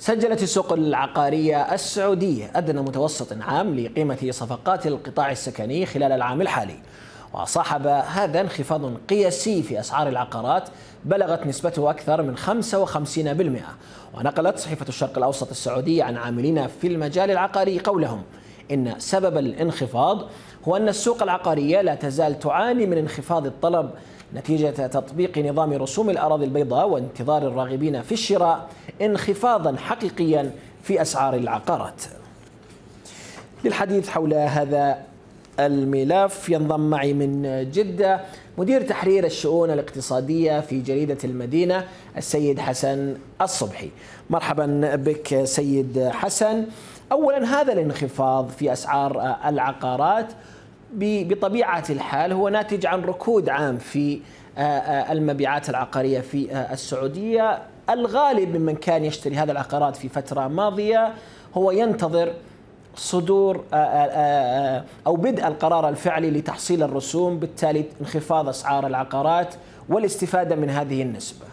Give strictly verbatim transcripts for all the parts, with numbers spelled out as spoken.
سجلت السوق العقارية السعودية أدنى متوسط عام لقيمة صفقات القطاع السكني خلال العام الحالي، وصاحب هذا انخفاض قياسي في أسعار العقارات بلغت نسبته أكثر من خمسة وخمسين بالمئة. ونقلت صحيفة الشرق الأوسط السعودية عن عاملين في المجال العقاري قولهم إن سبب الانخفاض هو أن السوق العقارية لا تزال تعاني من انخفاض الطلب نتيجة تطبيق نظام رسوم الأراضي البيضاء وانتظار الراغبين في الشراء انخفاضا حقيقيا في أسعار العقارات. للحديث حول هذا الملف ينضم معي من جدة مدير تحرير الشؤون الاقتصادية في جريدة المدينة السيد حسن الصبحي. مرحبا بك سيد حسن. أولا، هذا الانخفاض في أسعار العقارات بطبيعة الحال هو ناتج عن ركود عام في المبيعات العقارية في السعودية. الغالب ممن كان يشتري هذه العقارات في فترة ماضية هو ينتظر صدور أو بدء القرار الفعلي لتحصيل الرسوم، بالتالي انخفاض أسعار العقارات والاستفادة من هذه النسبة.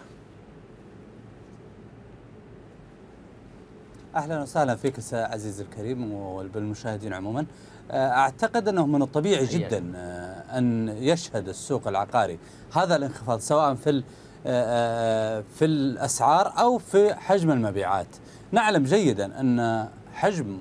أهلا وسهلا فيك عزيزي الكريم وبالمشاهدين عموما. أعتقد أنه من الطبيعي جدا أن يشهد السوق العقاري هذا الانخفاض سواء في في الأسعار أو في حجم المبيعات. نعلم جيدا أن حجم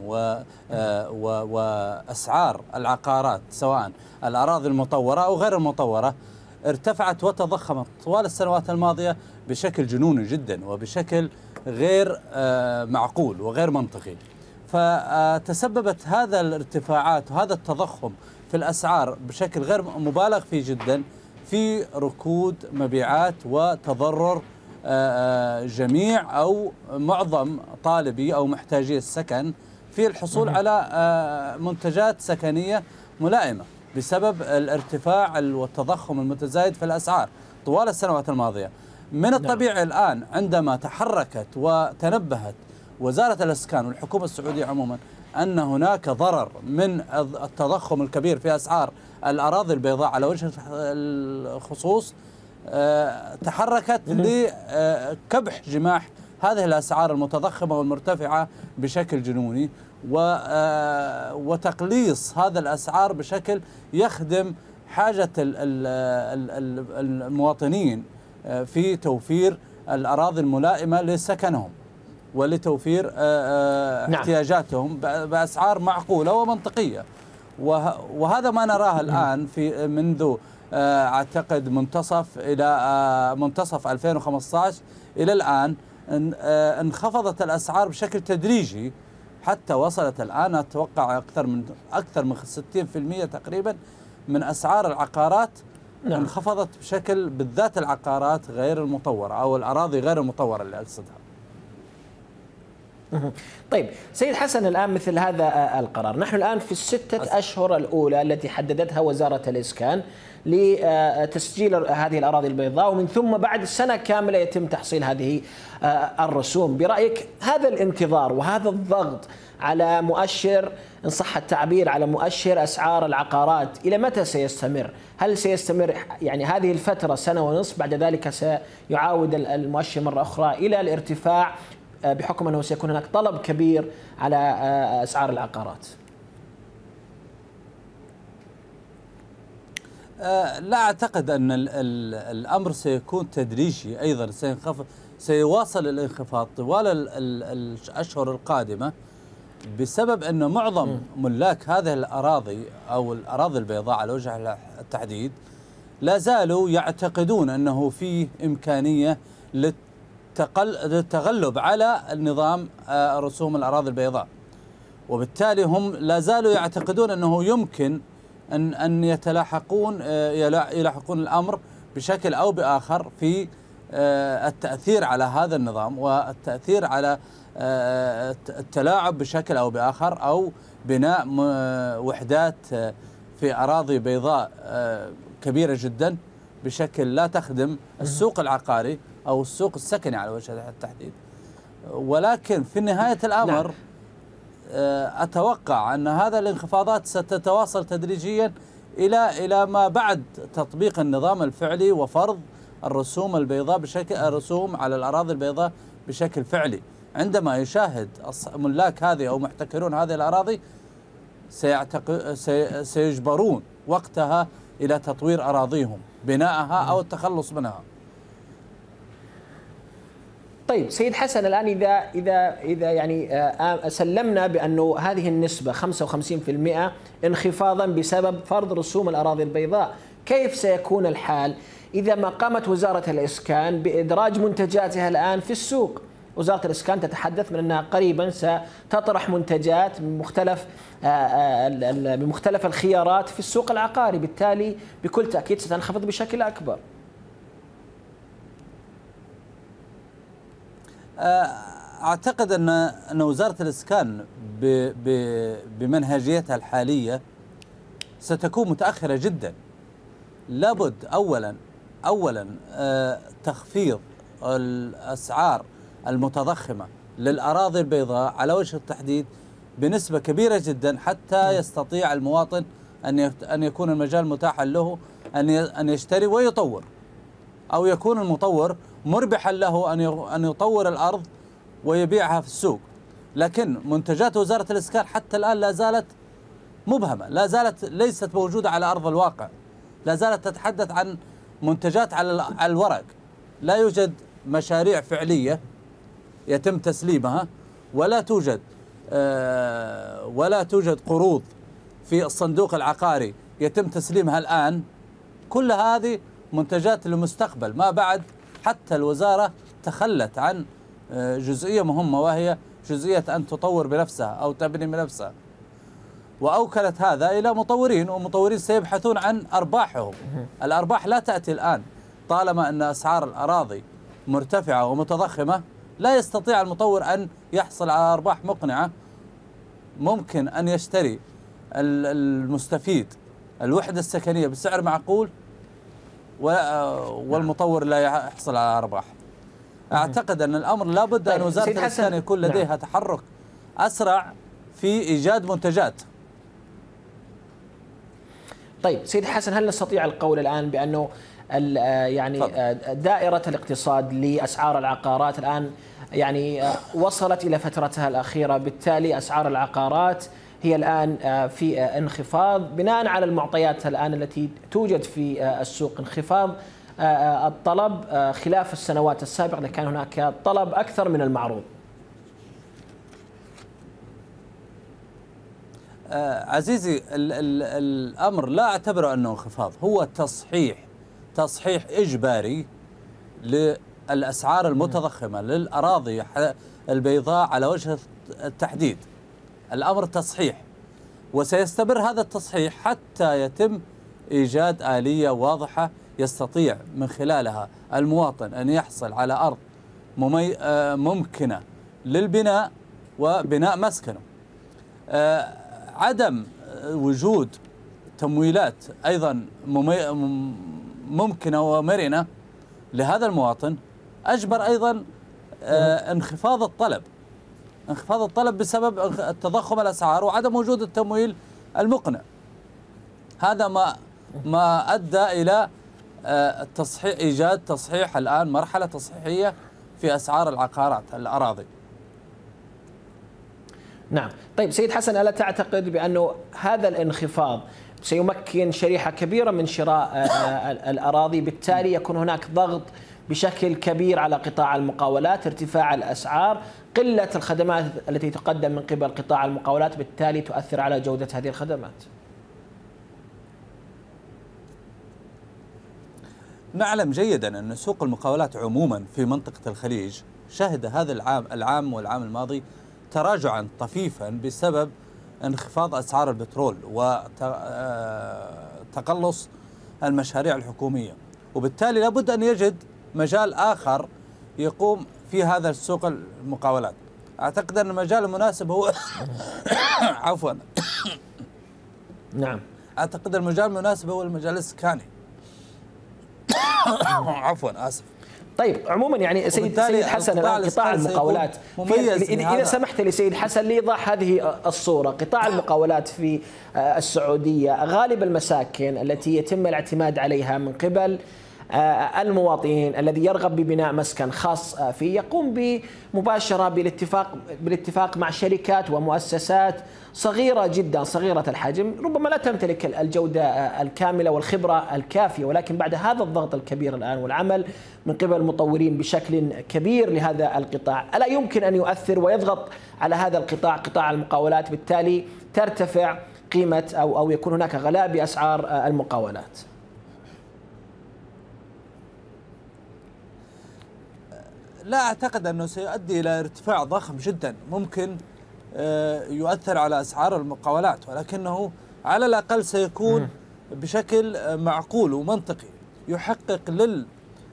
وأسعار العقارات سواء الأراضي المطورة أو غير المطورة ارتفعت وتضخمت طوال السنوات الماضية بشكل جنوني جدا وبشكل غير معقول وغير منطقي. فتسببت هذا الارتفاعات وهذا التضخم في الأسعار بشكل غير مبالغ فيه جدا في ركود مبيعات وتضرر جميع أو معظم طالبي أو محتاجي السكن في الحصول على منتجات سكنية ملائمة بسبب الارتفاع والتضخم المتزايد في الأسعار طوال السنوات الماضية. من الطبيعي الآن عندما تحركت وتنبهت وزارة الإسكان والحكومة السعودية عموما أن هناك ضرر من التضخم الكبير في أسعار الأراضي البيضاء على وجه الخصوص، تحركت لكبح جماح هذه الأسعار المتضخمة والمرتفعة بشكل جنوني وتقليص هذا الأسعار بشكل يخدم حاجة المواطنين في توفير الأراضي الملائمة لسكنهم ولتوفير احتياجاتهم بأسعار معقولة ومنطقية. وهذا ما نراه الآن في منذ أعتقد منتصف إلى منتصف ألفين وخمسة عشر إلى الآن انخفضت الأسعار بشكل تدريجي حتى وصلت الآن أتوقع أكثر من أكثر من ستين بالمئة تقريبا من أسعار العقارات نعم. انخفضت بشكل بالذات العقارات غير المطورة أو الأراضي غير المطورة اللي أقصدها. طيب سيد حسن، الآن مثل هذا القرار، نحن الآن في الستة أشهر الأولى التي حددتها وزارة الإسكان لتسجيل هذه الأراضي البيضاء، ومن ثم بعد سنة كاملة يتم تحصيل هذه الرسوم. برأيك هذا الانتظار وهذا الضغط على مؤشر إن صح التعبير على مؤشر أسعار العقارات إلى متى سيستمر؟ هل سيستمر يعني هذه الفترة سنة ونصف بعد ذلك سيعاود المؤشر مرة أخرى إلى الارتفاع بحكم أنه سيكون هناك طلب كبير على أسعار العقارات؟ لا أعتقد أن الأمر سيكون تدريجي، أيضا سينخفض سيواصل الانخفاض طوال الأشهر القادمة بسبب أن معظم ملاك هذه الأراضي أو الأراضي البيضاء على وجه التحديد لا زالوا يعتقدون أنه فيه إمكانية للتغلب على النظام رسوم الأراضي البيضاء، وبالتالي هم لا زالوا يعتقدون أنه يمكن أن أن يتلاحقون يلاحقون الأمر بشكل أو بآخر في التأثير على هذا النظام والتأثير على التلاعب بشكل أو بآخر أو بناء وحدات في أراضي بيضاء كبيرة جدا بشكل لا تخدم السوق العقاري أو السوق السكني على وجه التحديد. ولكن في نهاية الأمر أتوقع أن هذا الانخفاضات ستتواصل تدريجيا إلى إلى ما بعد تطبيق النظام الفعلي وفرض الرسوم البيضاء بشكل الرسوم على الأراضي البيضاء بشكل فعلي. عندما يشاهد ملاك هذه أو محتكرون هذه الأراضي سيجبرون وقتها إلى تطوير أراضيهم، بنائها أو التخلص منها. طيب سيد حسن، الآن إذا إذا إذا يعني سلمنا بأنه هذه النسبة خمسة وخمسين بالمئة انخفاضا بسبب فرض رسوم الأراضي البيضاء، كيف سيكون الحال إذا ما قامت وزارة الإسكان بإدراج منتجاتها الآن في السوق؟ وزارة الإسكان تتحدث من أنها قريبا ستطرح منتجات بمختلف بمختلف الخيارات في السوق العقاري، بالتالي بكل تأكيد ستنخفض بشكل أكبر. أعتقد أن أن وزارة الإسكان بمنهجيتها الحالية ستكون متأخرة جدا. لابد أولا أولا تخفيض الأسعار المتضخمة للأراضي البيضاء على وجه التحديد بنسبة كبيرة جدا، حتى يستطيع المواطن أن أن يكون المجال متاحا له أن أن يشتري ويطور، أو يكون المطور مربحا له أن أن يطور الأرض ويبيعها في السوق. لكن منتجات وزارة الإسكان حتى الآن لا زالت مبهمة، لا زالت ليست موجودة على أرض الواقع، لا زالت تتحدث عن منتجات على الورق، لا يوجد مشاريع فعلية يتم تسليمها، ولا توجد ولا توجد قروض في الصندوق العقاري يتم تسليمها الآن. كل هذه منتجات للمستقبل ما بعد. حتى الوزارة تخلت عن جزئية مهمة، وهي جزئية أن تطور بنفسها أو تبني بنفسها، وأوكلت هذا إلى مطورين، ومطورين سيبحثون عن أرباحهم. الأرباح لا تأتي الآن طالما أن أسعار الأراضي مرتفعة ومتضخمة. لا يستطيع المطور أن يحصل على أرباح مقنعة. ممكن أن يشتري المستفيد الوحدة السكنية بسعر معقول والمطور لا يحصل على أرباح. أعتقد أن الأمر لابد أن وزارة الإسكان يكون لديها تحرك أسرع في إيجاد منتجات. طيب سيد حسن، هل نستطيع القول الآن بأنه يعني دائرة الاقتصاد لأسعار العقارات الآن يعني وصلت إلى فترتها الأخيرة، بالتالي أسعار العقارات هي الآن في انخفاض بناء على المعطيات الآن التي توجد في السوق، انخفاض الطلب خلاف السنوات السابقة اللي كان هناك طلب أكثر من المعروض؟ عزيزي، ال ال الأمر لا أعتبره أنه انخفاض، هو تصحيح تصحيح إجباري للأسعار المتضخمة للأراضي البيضاء على وجه التحديد. الأمر تصحيح، وسيستمر هذا التصحيح حتى يتم إيجاد آلية واضحة يستطيع من خلالها المواطن أن يحصل على أرض ممي... ممكنة للبناء وبناء مسكنه. عدم وجود تمويلات أيضا ممي... ممكنة ومرنة لهذا المواطن أجبر أيضا انخفاض الطلب انخفاض الطلب بسبب تضخم الأسعار وعدم وجود التمويل المقنع. هذا ما ما أدى إلى التصحيح، إيجاد تصحيح الآن، مرحلة تصحيحية في أسعار العقارات الأراضي. نعم. طيب سيد حسن، ألا تعتقد بأنه هذا الانخفاض سيمكن شريحة كبيرة من شراء الأراضي، بالتالي يكون هناك ضغط بشكل كبير على قطاع المقاولات، ارتفاع الأسعار، قلة الخدمات التي تقدم من قبل قطاع المقاولات، بالتالي تؤثر على جودة هذه الخدمات؟ نعلم جيدا أن سوق المقاولات عموما في منطقة الخليج شهد هذا العام العام والعام الماضي تراجعا طفيفا بسبب انخفاض أسعار البترول وتقلص المشاريع الحكومية، وبالتالي لابد أن يجد مجال آخر يقوم في هذا السوق المقاولات. أعتقد أن المجال المناسب هو عفوا نعم أعتقد المجال المناسب هو المجال الإسكاني. عفوا آسف. طيب عموما يعني سيد سيد حسن، الآن قطاع المقاولات إذا سمحت لي سيد حسن لإيضاح هذه الصورة، قطاع المقاولات في السعودية غالب المساكن التي يتم الاعتماد عليها من قبل المواطنين الذي يرغب ببناء مسكن خاص فيه يقوم بمباشرة بالاتفاق بالاتفاق مع شركات ومؤسسات صغيرة جدا صغيرة الحجم، ربما لا تمتلك الجودة الكاملة والخبرة الكافية، ولكن بعد هذا الضغط الكبير الآن والعمل من قبل المطورين بشكل كبير لهذا القطاع، ألا يمكن أن يؤثر ويضغط على هذا القطاع قطاع المقاولات، بالتالي ترتفع قيمة أو أو يكون هناك غلاء بأسعار المقاولات؟ لا أعتقد أنه سيؤدي إلى ارتفاع ضخم جدا ممكن يؤثر على أسعار المقاولات، ولكنه على الأقل سيكون بشكل معقول ومنطقي يحقق لل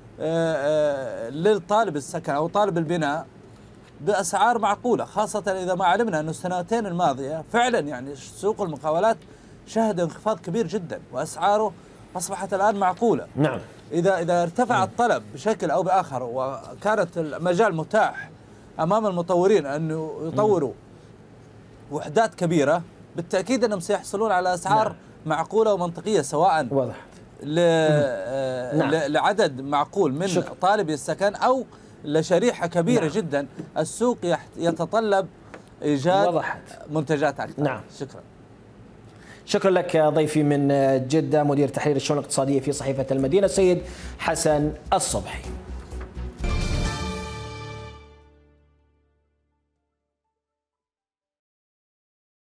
للطالب السكن أو طالب البناء بأسعار معقولة، خاصة إذا ما علمنا أن السنتين الماضية فعلا يعني سوق المقاولات شهد انخفاض كبير جدا وأسعاره أصبحت الآن معقولة. نعم. إذا إذا ارتفع الطلب بشكل أو بآخر وكانت المجال متاح أمام المطورين أن يطوروا وحدات كبيرة، بالتأكيد أنهم سيحصلون على أسعار نعم. معقولة ومنطقية، سواء واضح ل... نعم. لعدد معقول من شكرا. طالبي السكن أو لشريحة كبيرة نعم. جدا. السوق يتطلب إيجاد وضحت. منتجات أكثر. نعم. شكرا. شكرا لك ضيفي من جدة مدير تحرير الشؤون الاقتصادية في صحيفة المدينة السيد حسن الصبحي.